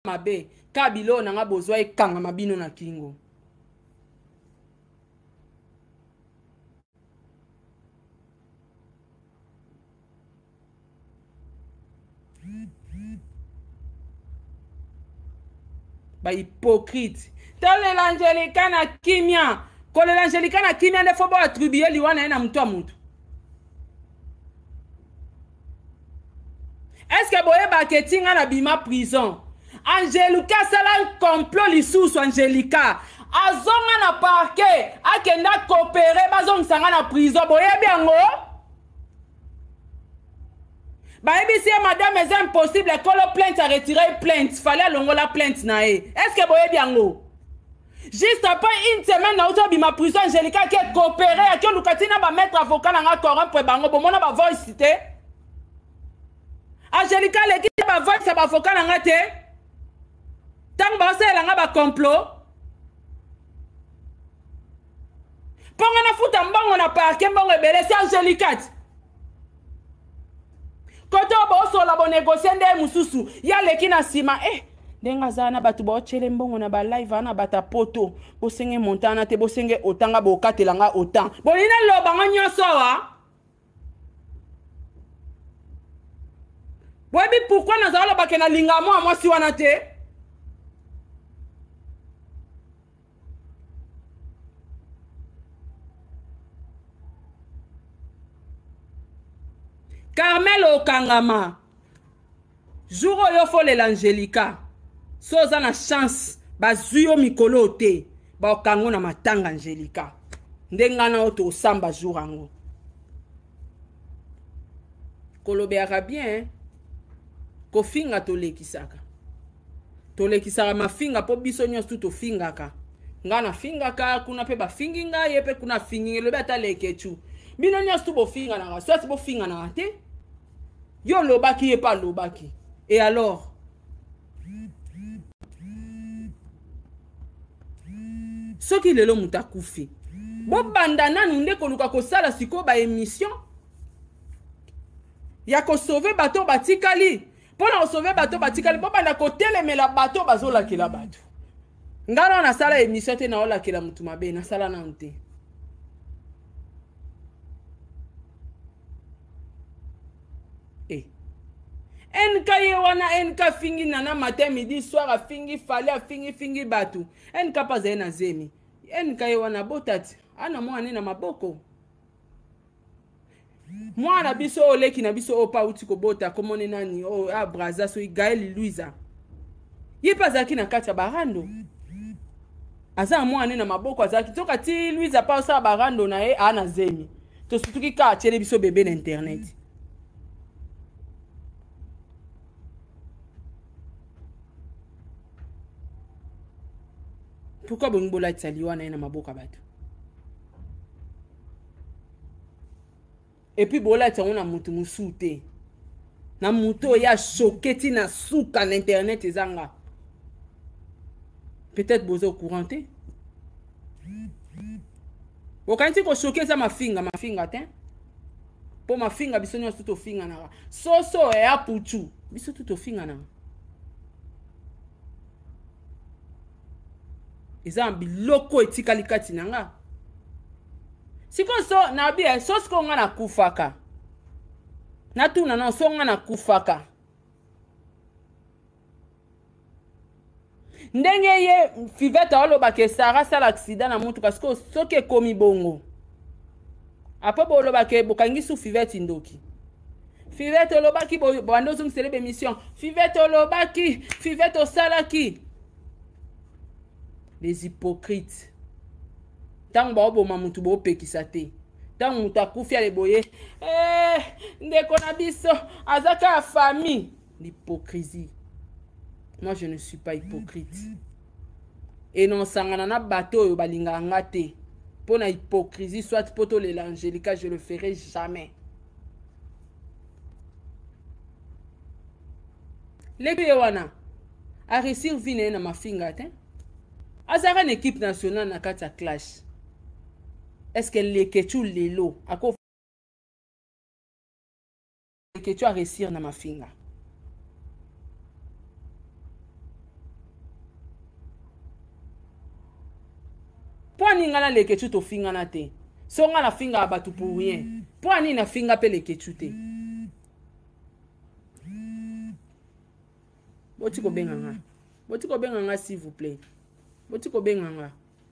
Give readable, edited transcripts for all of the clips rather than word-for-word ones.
mabe kabilo na nga bozwa ekanga mabino na kingo. Ba hypocrite. Tole l'Angelica na kimia. Kole l'Angelica na kimia ne faut pas attribuer liwana na mtu a mtu. Est-ce que boye ba ketinga na bima prison? Angelica sala complot lisusu Angelica. Azonga na parquet, akenda coopérer bazong sanga na prison boye biango. Bah, si madame est impossible, l'école plainte à retirer plainte. Fallait longo la plainte nae. Est-ce que boye bien go? Juste après une semaine, na auto bima prison Angelica qui est coopéré, qui Lukatina va mettre avocat dans un coran pour bango. Bon, mona va voice cité. Angelica l'équipe va voice ça va avocat dans un té. Tant ba ça la ba complot. Ponga na futa mbango na parquet mbango ebele c'est Angelica. Koto boso la bo négocier nde mususu ya leki na sima denga zana batu bo chele mbongo na ba live na bata poto bo senge montana te bo senge otanga bo katelanga otan bo lina loba nga nyoso wa bobi pourquoi na zalo ba kena linga moi si wana te Carmelo Kangama jour oyo fole l'Angelica soza na chance bazuyo mikolo te ba okango na matanga Angelica ndenga na oto samba jour ango kolobeaka bien ko finga tolekisaka mafinga po biso nyonso to fingaka ngana fingaka kuna pe ba finginga yepe kuna finginga lobe ata lekechu bino nyonso bo finga na soit bo finga na te yo lobaki et pas lobaki. Et alors? Ce qui est le mutakoufi. Bon bandana nous ne koluka ko sala siko ba émission. Ya ko sauver bateau batikali. Pour na sauver bateau batikali, bon banda ko teleme la bateau bazola ki la bateau. Ngalo na sala émission te na ola ki la mutu mabe na sala na nte. Enka ye wana enka fingi nana matin midi soir a fingi fale a fingi batu enka pa zaye na zemi enka ye wana botati ana mwana na maboko mwana biso oleki na biso opa uti ko bota komone nani o a braza so Gaël Louisa ye pa zaki na kati ya barando aza mwana na maboko azaki toka ti Louisa pa sa barando na ye ana zemi to sutuki ka chele biso bebe na internet. Pourquoi bongola tsaliwa na maboka bato? Et puis bola tsana mutu musute. Na muto ya choketi na suka na internet ezanga. Peut-être bozo couranté. Bokanti ko chokeza mafinga te. Po mafinga biso nyo to finga na. Soso e apuchu. Biso to finga na. Izambi loko etikali kati nanga. Siko so na bia so sko nga na kufaka. Na tuna na so nga na kufaka. Ndenge ye fiveta olo bake sara sala accident na mutu kasko soke komi bongo. Apo bolo bake bokangisu fiveti ndoki. Fivete olo baki bando zum selebe mission. Fivete olo baki, fivete salaki. Les hypocrites. Tant ba oboma mutu bo pekisa te. Tant mutu akufia le boye. Ndeko na biso azaka famille. L'hypocrisie. Moi je ne suis pas hypocrite. Et non sangana na bateau yo balinga ngate. Pour na hypocrisie soit poto le l'Angelica je le ferai jamais. Lebe wana a réussir vine na mafinga te. Azara une équipe nationale na kati ya clash. Est-ce que les kechu lelo ako kechu a réussir na mafinga? Po ani nga na lekechu to finga na te. So nga na finga abatu pour rien. Po ani na finga pe lekechu te. Boti ko benga nga. Boti ko benga nga s'il vous plaît. Boti ko benga nga.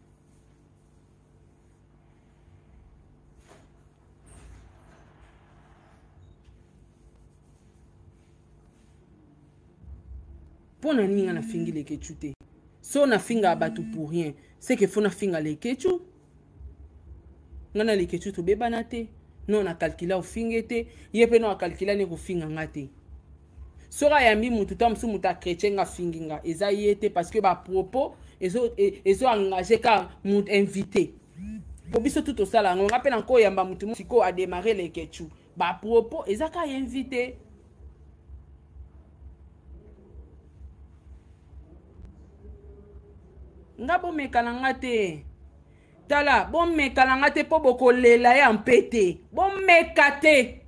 Po na ninga na fingi lekechu te. So na finga abatu pour rien. C'est que faut na finga lekechu. Nga na lekechu to beba na te. Non na calcula o fingete. Yepe no a calcula ne ko finga nga te. Sora yambi mutu tam su muta chrétien nga finginga. Eza yete parce que ba propos ezo engagé ka mut invité. Po biso tout sala nga rappelle encore yamba mutu siko a démarrer lekechu. Ba propos eza ka invité. Nga bo mekana nga te. Tala, bo mekana nga te po boko lela ya mpete. Bo mekate.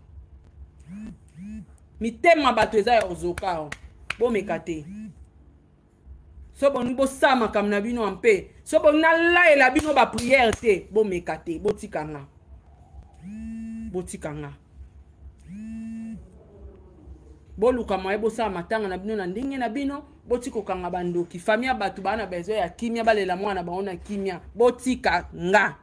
Mi tema bato eza ya ozoka. Bo mekate. So bon bo sama kam na bino ampe. So bon na la la bino ba prière te. Bo mekate, bo tikanga. Bo tikanga. Bo luka ma ebo sa matanga na bino na ndenge na bino. Boti ko kanga bandoki famia batu bana bezo ya kimia balela mwana baona kimia boti kanga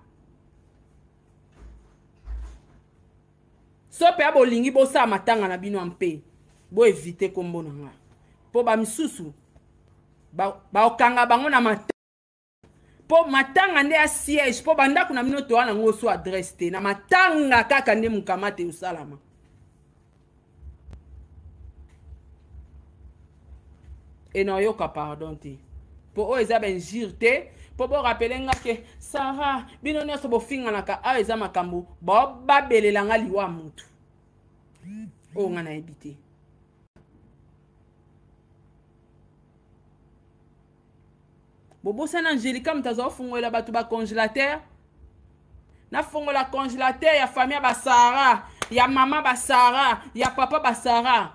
so pe abolingi bo sa matanga na bino ampe bo éviter kombo nga po ba misusu ba okanga bango na matanga po matanga nde ya siège po banda kuna bino to wana ngo so adresse te na matanga kaka nde mukamate usalama. Et non yoka pardon te. Po o eza ben jirte, po bo rappeler nga ke Sarah bino nyoso bo finga naka a eza makambo ba babelela nga liwa mutu. O nga na ebite. Bobo sana Angelica mtazo fungola batu ba congélateur. Na fungola congélateur ya famille ba Sarah, ya mama ba Sarah, ya papa ba Sarah.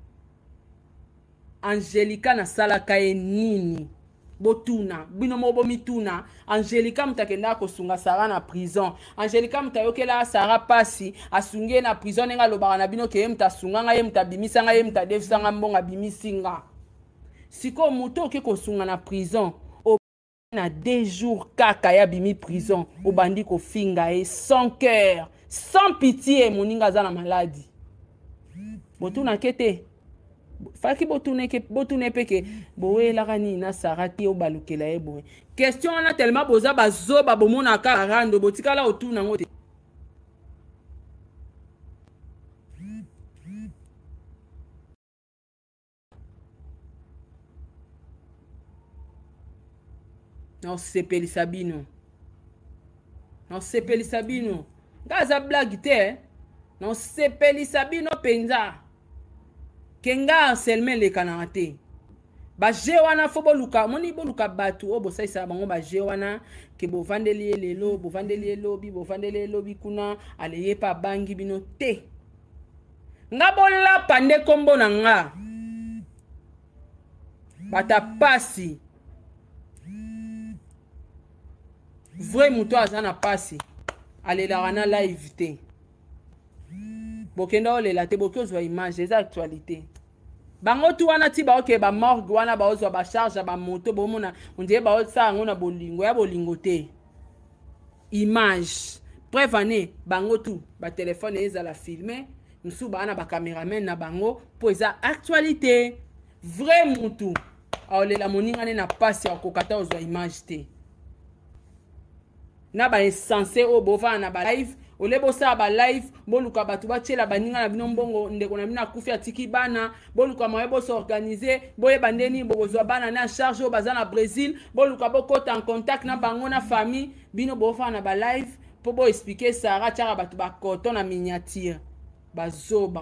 Angelica na salaka e nini botuna bino mobo mituna Angelica mtakenda kosunga Sarah na prison. Angelica mtayokela Sarah pasi asunge na prison nga lobaka na bino ke mtasunga nga ye mtabimisa nga ye mtadefisa nga mbonga bimisinga siko moto ke kosunga na prison o na 2 jours kaka ya bimi prison o bandi ko finga e sans cœur sans pitié moninga za na maladie botuna kete faki botune peke bowe la gani na sarati o balukela e bowe question on a tellement boza bazoba bomona ka rando botikala otuna ngote non sepeli sabino gaza blague te non sepeli sabino penza kenga seulement le kanate ba jewana fo boluka moni boluka batu o bo saisa bango ba jewana ke bo vandeli lelo bo vandeli lobi kuna aleye pa bangi bino te nga bola pande kombo na nga bata pasi vrai muto azana pasi alela na live te bokenda olela te bokozwa image eza actualité bango tu wana ti ba ba morgue wana ba ozwa ba charge ba moto bomona ondie ba otsa ngo na bolingo ya bolingo te image preuve ane bango tu ba téléphone eza la filmer nsu ba na ba cameraman na bango po eza actualité vrai mutu olela moninga ne na pasi ya kokata ozwa image te na ba censé o bova na ba live olebo sa ba live boluka batu bachela baninga na bino mbongo ndeko na bina kufi atiki bana boluka moyebo se organiser boye bandeni bozwa bana na charge o bazana Brésil boluka bokota en contact na bango na famille bino bofa na ba live po bo expliquer Sarah tchara batu ba koto na miniature bazoba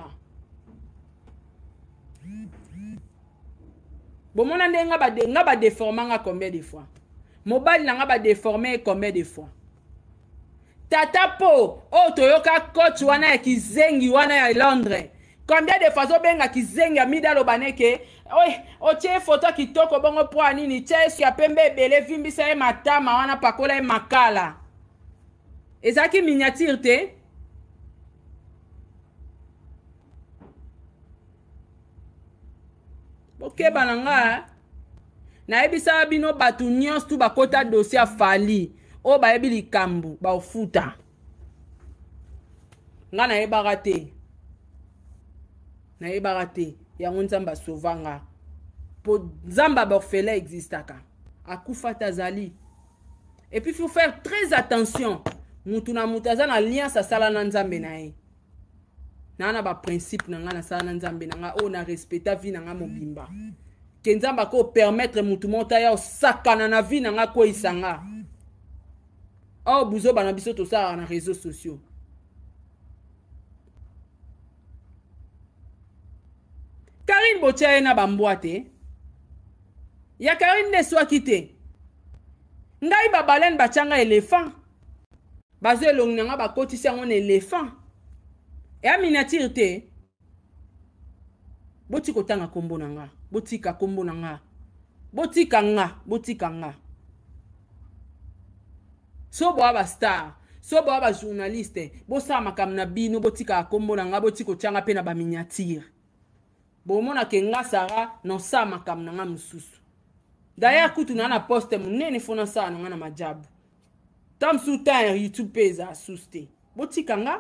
bomona ndenga ba déformer nga combien de fois mobile na nga ba déformer combien de fois tata po o toyoka coach wana ya kizengi wana ya Londres Combien de fois benga kizenga mida lo baneke oi otie photo kitoko bongo po anini chesu ya pembe bele vimbisa e matama wana pakola e makala ezaki miniature te bokeba nanga na ebisa bino batu nyonso tu bakota dossier fali o ba ebi likambu ba ofuta nga na yebaka te na yebaka te yango nzambe asovanga po nzambe aborfele existaka akufa tazali et puis il faut faire très attention mutu na mutu aza na alliance asala na nzambe na ye na ba principe na nga na sala na nzambe na nga o na respecta vie na nga mobimba ke nzambe ko permettre mutu mota ya osakana na vie na nga ko isanga o buzo bana biso to sala na réseaux sociaux. Karine Botia na bamboate ya Karine ne soit quitté ngai babalen bachanga éléphant bazo longnanga bakotisi yango na éléphant et a miniature te botika otanga kombo nanga botika kombo nanga botika nga so bo aba star so bo aba journaliste bosa makam na bino botika kombo nanga botika otanga pe na ba miniature bomona ke nga Sara no sa makam nanga mususu d'ailleurs kutu na poste munene fona sa nanga na majabu tam su ta YouTube peza suste botika nga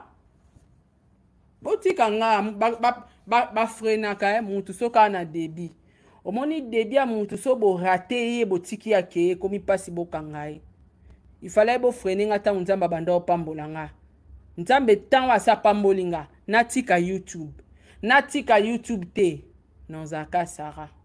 ba frena ka mutu soka na debi omoni debi ya mutu so bo raté ye botiki ya ke komi pasi bokangai il fallait bo frene nga ta nzamba banda opambola nga nzambe tan wa sa pambolinga natika YouTube te non zaka Sara